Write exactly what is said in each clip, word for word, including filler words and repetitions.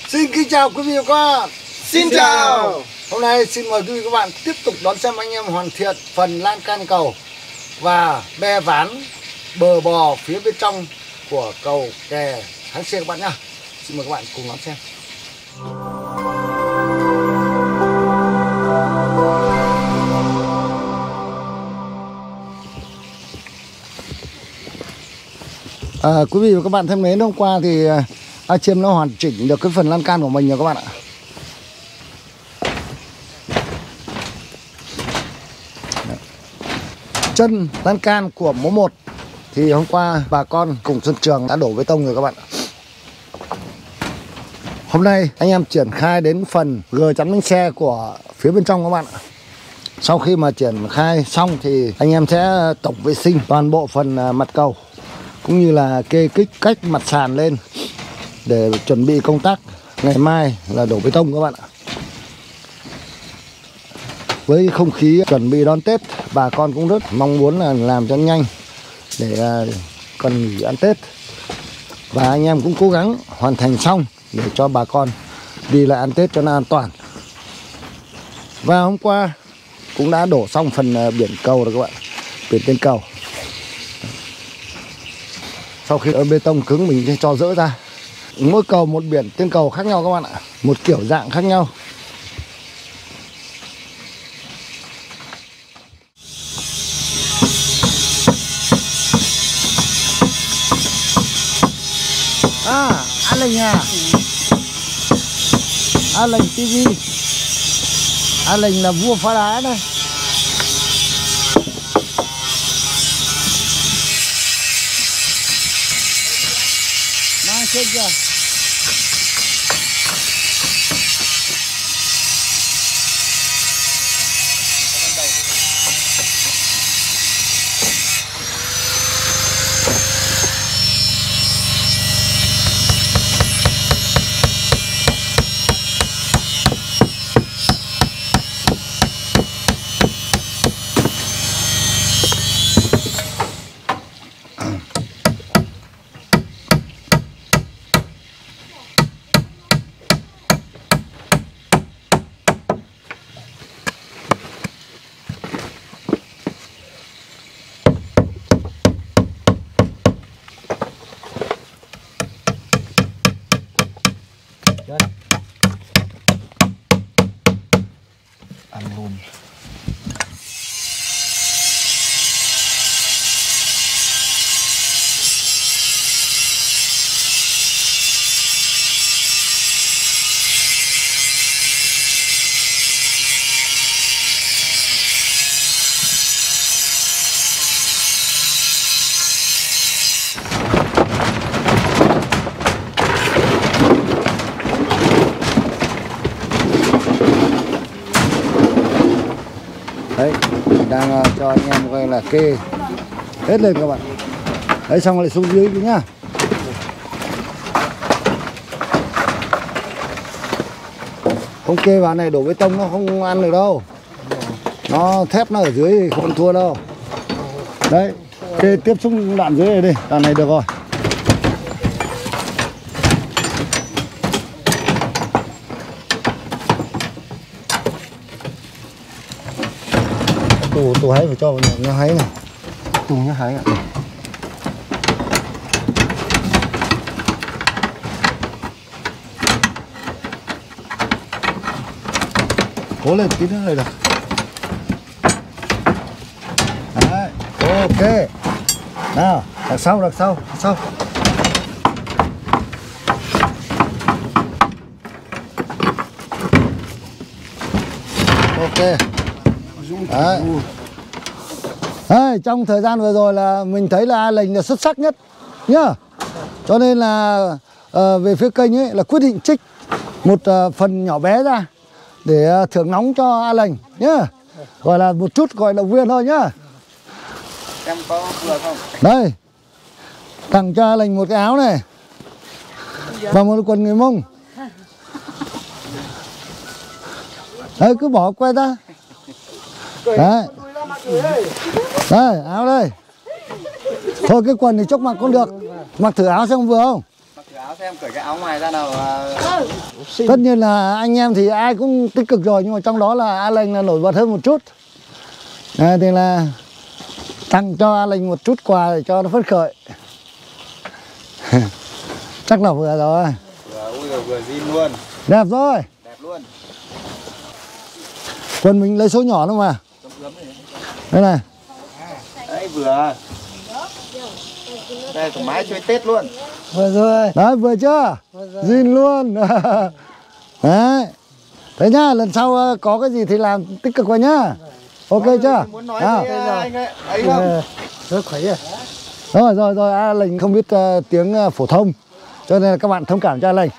Xin kính chào quý vị và các bạn. Xin chào. Hôm nay xin mời quý vị và các bạn tiếp tục đón xem anh em hoàn thiện phần lan can cầu và be ván bờ bò phía bên trong của cầu kè Hán Xê các bạn nhá. Xin mời các bạn cùng đón xem. À, quý vị và các bạn thân mến, hôm qua thì A Chiêm nó hoàn chỉnh được cái phần lan can của mình rồi các bạn ạ. Chân lan can của mố một thì hôm qua bà con cùng Xuân Trường đã đổ bê tông rồi các bạn ạ. Hôm nay anh em triển khai đến phần gờ chắn bánh xe của phía bên trong các bạn ạ. Sau khi mà triển khai xong thì anh em sẽ tổng vệ sinh toàn bộ phần mặt cầu cũng như là kê kích cách mặt sàn lên để chuẩn bị công tác ngày mai là đổ bê tông các bạn ạ. Với không khí chuẩn bị đón Tết, bà con cũng rất mong muốn là làm cho nhanh để còn nghỉ ăn Tết. Và anh em cũng cố gắng hoàn thành xong để cho bà con đi lại ăn Tết cho nó an toàn. Và hôm qua cũng đã đổ xong phần biển cầu rồi các bạn, biển trên cầu. Sau khi ở bê tông cứng mình sẽ cho dỡ ra. Mỗi cầu một biển trên cầu khác nhau các bạn ạ, một kiểu dạng khác nhau. À, An Lệnh à? An Lệnh ti vi. An Lệnh là vua phá đá đây. Mang trên kìa. Ăn luôn. Đấy, mình đang uh, cho anh em coi là kê hết lên các bạn. Đấy, xong rồi lại xuống dưới nhá. Không kê vào này đổ bê tông nó không ăn được đâu. Nó thép nó ở dưới thì không thua đâu. Đấy, kê tiếp xúc đoạn dưới này đi, đoạn này được rồi. Tủ, tủ háy phải cho vào nhà háy này. Tủ nhà háy ạ. Cố lên tí nữa này được. Đấy, ok. Nào, đằng sau, đằng sau, đằng sau. Ok. Đấy. Đấy, trong thời gian vừa rồi là mình thấy là Lệnh là xuất sắc nhất nhá. Cho nên là uh, về phía kênh ấy là quyết định trích một uh, phần nhỏ bé ra để uh, thưởng nóng cho A Lệnh nhá. Gọi là một chút gọi động viên thôi nhá. Em có vừa không? Đây, tặng cho A Lệnh một cái áo này và một quần người Mông. Đấy, cứ bỏ que ra. Đấy. Đây, áo đây. Thôi cái quần thì chốc mặc cũng được. Mặc thử áo xem vừa không? áo xem cởi cái áo ngoài ra nào. Ừ. Tất nhiên là anh em thì ai cũng tích cực rồi, nhưng mà trong đó là A Lệnh là nổi bật hơn một chút. À, thì là tặng cho A Lệnh một chút quà để cho nó phấn khởi. Chắc là vừa rồi. Vừa, ui rồi, vừa zin luôn. Đẹp rồi. Đẹp luôn. Quần mình lấy số nhỏ thôi mà. Đây này. Đấy vừa. Đây thoải mái chơi Tết luôn. Vừa rồi. Đấy vừa chưa? Zin luôn. Đấy. Thế nhá, lần sau có cái gì thì làm tích cực vào nhá. Ok chưa? Muốn nói à. với anh ấy, ấy không? Rất khỏe rồi. Rồi rồi rồi, A Lệnh không biết uh, tiếng uh, phổ thông, cho nên là các bạn thông cảm cho A Lệnh.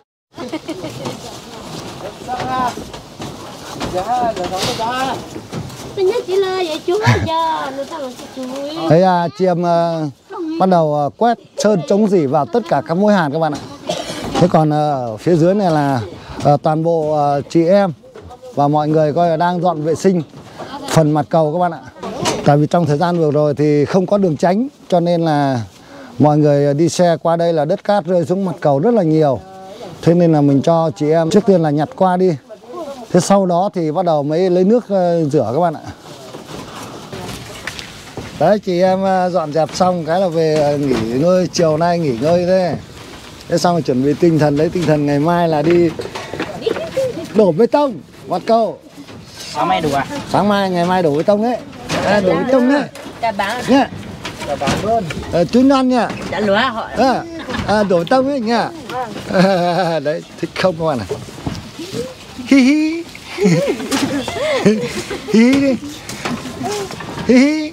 Thấy à, chị em uh, bắt đầu uh, quét sơn chống rỉ vào tất cả các mối hàn các bạn ạ. Thế còn ở uh, phía dưới này là uh, toàn bộ uh, chị em và mọi người coi là đang dọn vệ sinh phần mặt cầu các bạn ạ. Tại vì trong thời gian vừa rồi thì không có đường tránh, cho nên là mọi người đi xe qua đây là đất cát rơi xuống mặt cầu rất là nhiều. Thế nên là mình cho chị em trước tiên là nhặt qua đi. Thế sau đó thì bắt đầu mới lấy nước uh, rửa các bạn ạ. Đấy, chị em uh, dọn dẹp xong cái là về uh, nghỉ ngơi, chiều nay nghỉ ngơi thế. Thế xong rồi chuẩn bị tinh thần, lấy tinh thần ngày mai là đi đổ bê tông mặt cầu. Sáng mai đủ à? Sáng mai, ngày mai đổ bê tông đấy. À, đổ bê tông đấy. Đã bán Nhá. Đã bán luôn. À, chú non nha. đã lúa họ. À, à, đổ bê tông ấy nha. À, đấy, thích không các bạn ạ. Hi hi. Hi hi đi. Hi hi.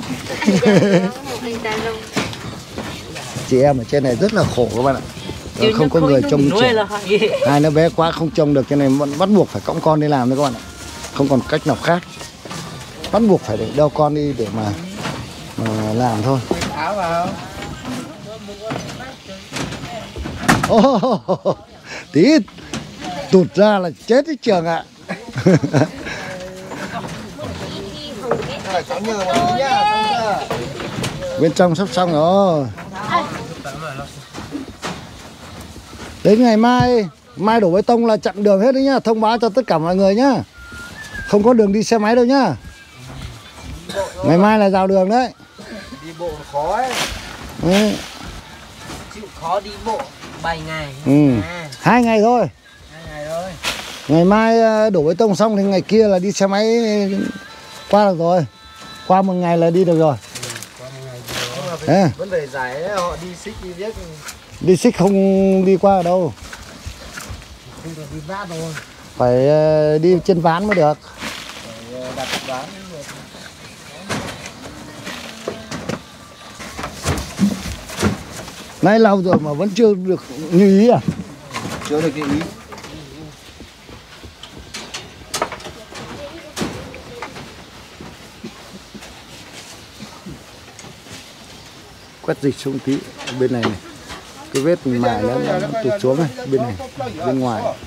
Chị em ở trên này rất là khổ các bạn ạ. Không có người trông trẻ. Hai đứa bé quá không trông được, cho nên bắt buộc phải cõng con đi làm thôi các bạn ạ. Không còn cách nào khác. Bắt buộc phải để đeo con đi để mà, mà làm thôi. Áo vào. Oh, tí tụt ra là chết cái trường ạ. Rồi cháu nhờ một tí nhá, xong chưa? Bên trong sắp xong rồi. Đến ngày mai, mai đổ bê tông là chặn đường hết đấy nhá, thông báo cho tất cả mọi người nhá. Không có đường đi xe máy đâu nhá. Ngày mai là rào đường đấy. Đi bộ khó ấy. Đấy. Chịu khó đi bộ bảy ngày. Ừ. À. Hai ngày thôi. Hai ngày thôi. Ngày mai đổ bê tông xong thì ngày kia là đi xe máy qua được rồi. Qua một ngày là đi được rồi. Ừ, qua một ngày thì đó. Vấn đề giải ấy, họ đi xích đi biết. Đi xích không đi qua ở đâu. Không được đi vát thôi. Phải đi trên ván mới được. Phải đặt ván mới được. Nay lâu rồi mà vẫn chưa được như ý à? Chưa được như ý. Quét dịch xuống tí bên này này. Cái vết mình mài nó, nó tụt xuống này, bên này, bên ngoài. Đó.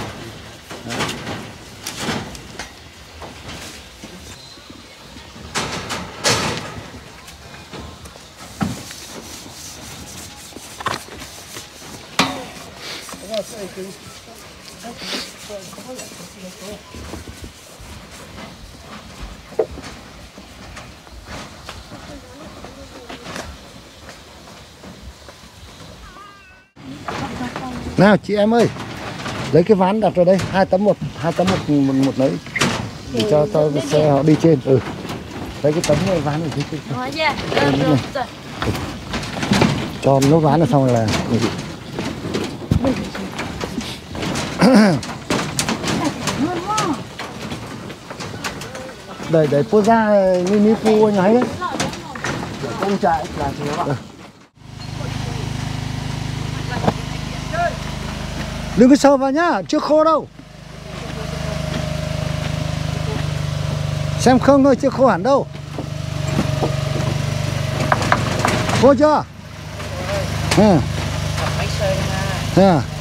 Nào chị em ơi, lấy cái ván đặt vào đây, hai tấm một, hai tấm một một, một lấy để cho cho xe họ đi trên. Ừ, lấy cái tấm này, ván này trên. Cho nó ván là xong rồi là để để post ra mini phu nhái đấy. Công chạy là thế các bạn. Đừng có sờ vào nhá, chưa khô đâu. Xem không thôi, chưa khô hẳn đâu. Khô chưa? Ừ. À.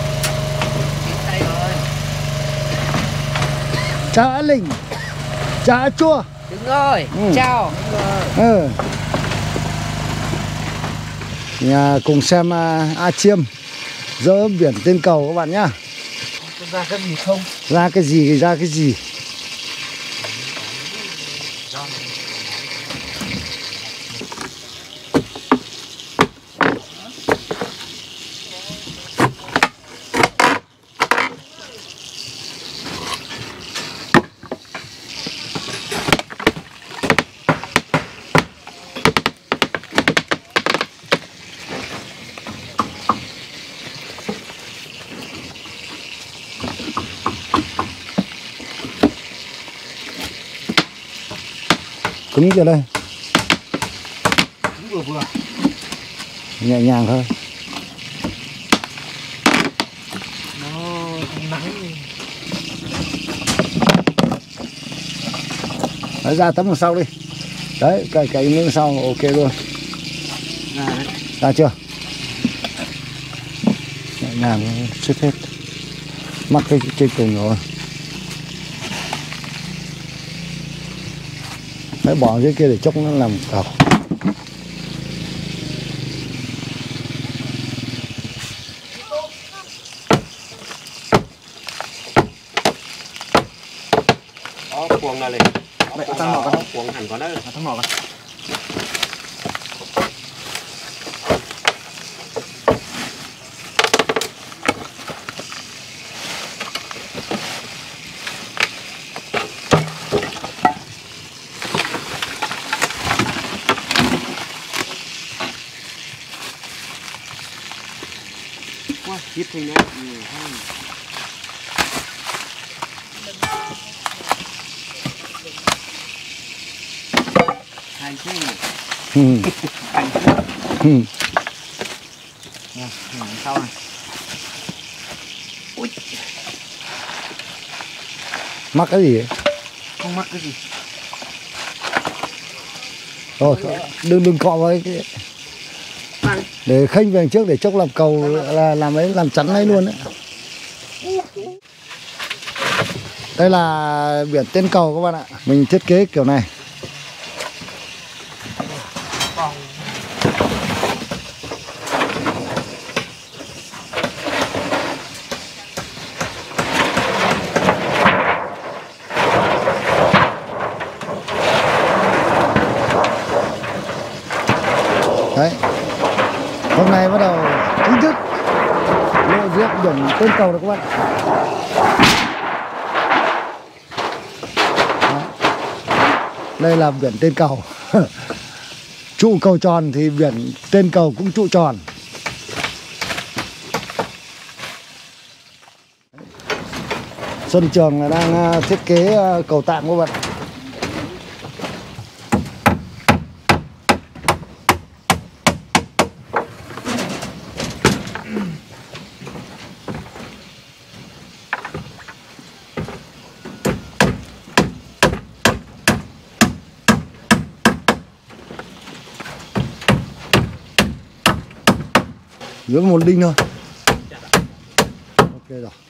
Chào A Lệnh. Chào A Chua. Đúng rồi, ừ. Chào. Ừ. Nhà cùng xem uh, A Chiêm dỡ biển tên cầu các bạn nhá. Ra cái gì không? Ra cái gì thì ra cái gì. Cứng chưa đây? Cứng vừa vừa. Nhẹ nhàng thôi. Nó nắng. Đấy, ra tấm đằng sau đi. Đấy, cái cái miếng sau ok luôn. Ra đấy. Ra chưa? Nhẹ nhàng xếp hết. Mắc cái trên cùng rồi. Đấy, bỏ dưới kia để chốc nó làm cầu. Đó, cuồng ra lên. Đấy, tăng nọ con. Cuồng hẳn con đấy. Tăng nọ con. Quá, hít thôi nhé. Hành chứ. Ừ. Hành chứ. Ừ. Nè, sau này. Ui. Mắc cái gì ấy? Không mắc cái gì. Rồi, đừng đừng cọ vào cái để khênh về trước để chốc làm cầu là làm ấy làm chắn ấy luôn đấy. Đây là biển tên cầu các bạn ạ. Mình thiết kế kiểu này. Đấy. Hôm nay bắt đầu chính thức lộ diện biển tên cầu rồi các bạn. Đó. Đây là biển tên cầu. Trụ cầu tròn thì biển tên cầu cũng trụ tròn. Xuân Trường đang thiết kế cầu tạm các bạn. Dưới một đinh thôi. Ok rồi.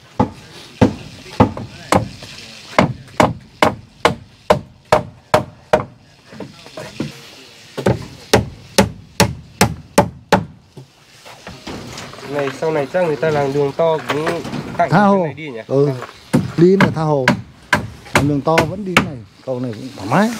Này sau này chắc người ta làm đường to cũng cạnh Tha hồ. này đi nhỉ? Ừ. Đi là tha hồ. Làm đường to vẫn đi cái này, cầu này cũng thoải mái.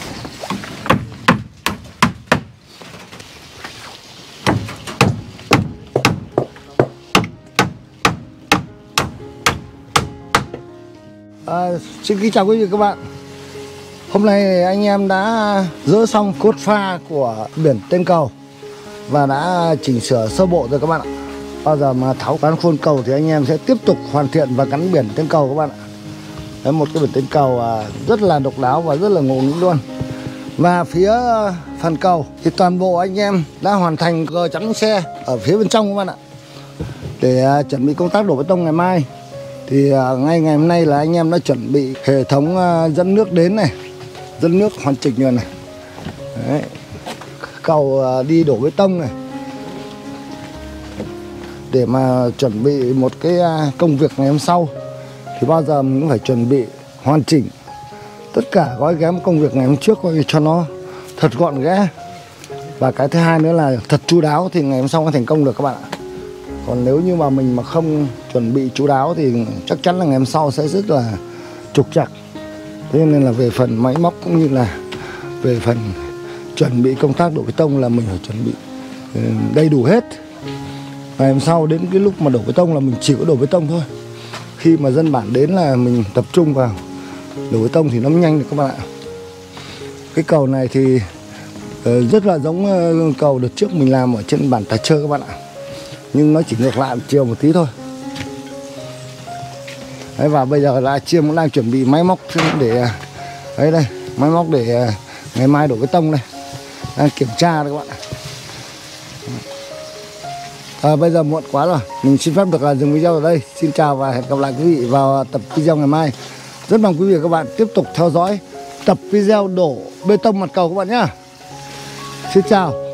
À, xin kính chào quý vị các bạn. Hôm nay anh em đã dỡ xong cốt pha của biển tên cầu và đã chỉnh sửa sơ bộ rồi các bạn ạ. Bao giờ mà tháo ván khuôn cầu thì anh em sẽ tiếp tục hoàn thiện và gắn biển tên cầu các bạn ạ. Đấy, một cái biển tên cầu rất là độc đáo và rất là ngầu nghĩnh luôn. Và phía phần cầu thì toàn bộ anh em đã hoàn thành gờ chắn xe ở phía bên trong các bạn ạ, để chuẩn bị công tác đổ bê tông ngày mai. Thì ngay ngày hôm nay là anh em đã chuẩn bị hệ thống dẫn nước đến này, dẫn nước hoàn chỉnh rồi này. Đấy. Cầu đi đổ bê tông này, để mà chuẩn bị một cái công việc ngày hôm sau thì bao giờ mình cũng phải chuẩn bị hoàn chỉnh tất cả gói ghém công việc ngày hôm trước, coi cho nó thật gọn ghẽ. Và cái thứ hai nữa là thật chu đáo thì ngày hôm sau mới thành công được các bạn ạ. Còn nếu như mà mình mà không chuẩn bị chu đáo thì chắc chắn là ngày hôm sau sẽ rất là trục trặc. Thế nên là về phần máy móc cũng như là về phần chuẩn bị công tác đổ bê tông là mình phải chuẩn bị đầy đủ hết. Ngày hôm sau đến cái lúc mà đổ bê tông là mình chỉ có đổ bê tông thôi. Khi mà dân bản đến là mình tập trung vào đổ bê tông thì nó nhanh được các bạn ạ. Cái cầu này thì rất là giống cầu đợt trước mình làm ở trên bản Tà Trơ các bạn ạ. Nhưng nó chỉ ngược lại một chiều một tí thôi. Đấy, và bây giờ là Chiêm cũng đang chuẩn bị máy móc để đấy đây, máy móc để ngày mai đổ bê tông đây. Đang kiểm tra đây các bạn ạ. À, bây giờ muộn quá rồi, mình xin phép được dừng video ở đây. Xin chào và hẹn gặp lại quý vị vào tập video ngày mai. Rất mong quý vị và các bạn tiếp tục theo dõi tập video đổ bê tông mặt cầu các bạn nhé. Xin chào.